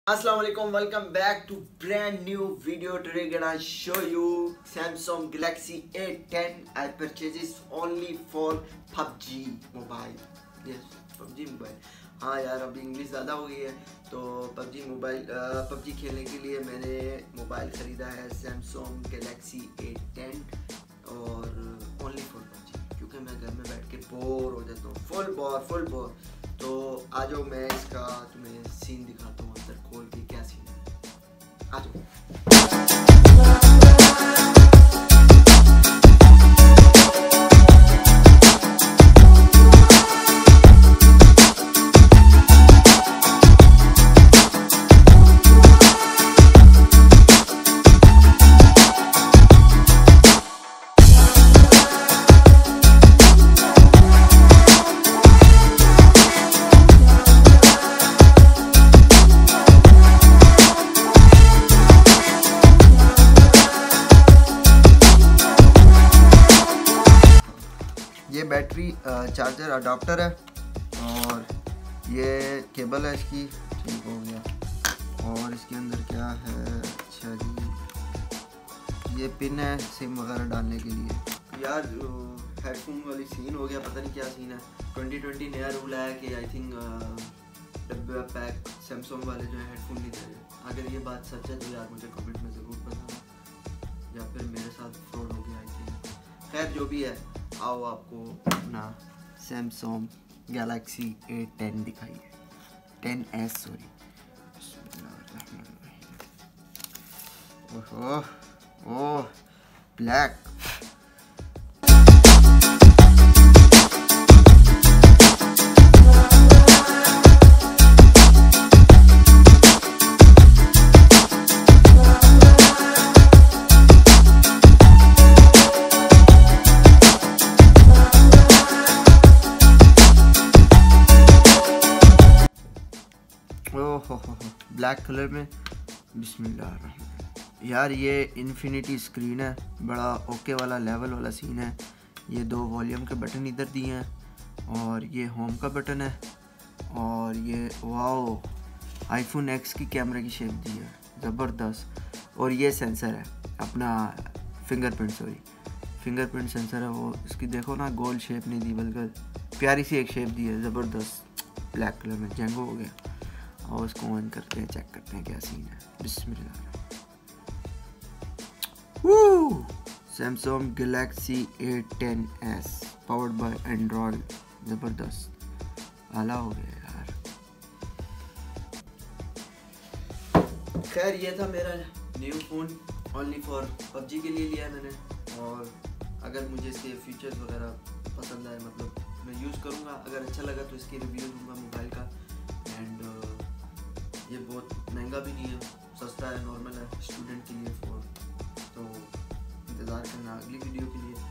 Assalamu alaikum, welcome back to brand new video. Today gonna show you Samsung Galaxy A10. I purchased only for PUBG mobile. Yes, PUBG mobile. हाँ यार, अभी English ज़्यादा हो गई है तो PUBG खेलने के लिए मैंने मोबाइल ख़रीदा है Samsung Galaxy A10 और only for PUBG, क्योंकि मैं घर में बैठ के बोर हो जाता हूँ, फुल बोर। तो आ जाओ, मैं इसका तुम्हें सीन दिखाता हूँ अंदर खोल के क्या सीन है। आ जाओ। ये बैटरी चार्जर अडाप्टर है और ये केबल है इसकी, ठीक हो गया। और इसके अंदर क्या है, अच्छा जी, ये पिन है सिम वगैरह डालने के लिए। यार हेडफोन वाली सीन हो गया, पता नहीं क्या सीन है। 2020 नया रूल आया कि आई थिंक डब्बा पैक सैमसंग वाले जो है हेडफोन नहीं दे रहे। अगर ये बात सच है तो यार मुझे कमेंट में ज़रूर बताना, या फिर मेरे साथ फ्रॉड हो गया आई थिंक। खैर जो भी है, आओ आपको अपना Samsung Galaxy A10 दिखाइए, 10s sorry. Oh black. Black colour में, बिस्मिल्लाह। यार ये इन्फिनिटी स्क्रीन है, बड़ा ओके वाला लेवल वाला सीन है। ये दो वॉल्यूम के बटन इधर दिए हैं और ये होम का बटन है और ये वाओ आईफोन एक्स की कैमरे की शेप दी है, ज़बरदस्त। और ये सेंसर है अपना फिंगरप्रिंट सेंसर है वो, इसकी देखो ना, गोल शेप नहीं दी बल्कि प्यारी सी एक शेप दी है, ज़बरदस्त। ब्लैक कलर में जेंगो हो गया। और उसको ऑन करते हैं, चेक करते हैं क्या सीन है। बिस्मिल्लाह। Samsung Galaxy A10s powered by Android, ज़बरदस्त आला हो गया यार। खैर ये था मेरा new phone, only for PUBG के लिए लिया मैंने। और अगर मुझे इसके फीचर्स वगैरह पसंद आए, मतलब मैं यूज़ करूँगा, अगर अच्छा लगा तो इसकी रिव्यू दूँगा मोबाइल का। एंड ये बहुत महंगा भी नहीं है, सस्ता है, नॉर्मल है स्टूडेंट के लिए फ़ोन। तो इंतज़ार करना अगली वीडियो के लिए।